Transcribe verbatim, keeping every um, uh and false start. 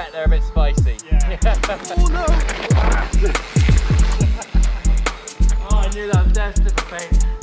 bet they're a bit spicy. Yeah. Oh no! Oh, I knew that was destined to fail.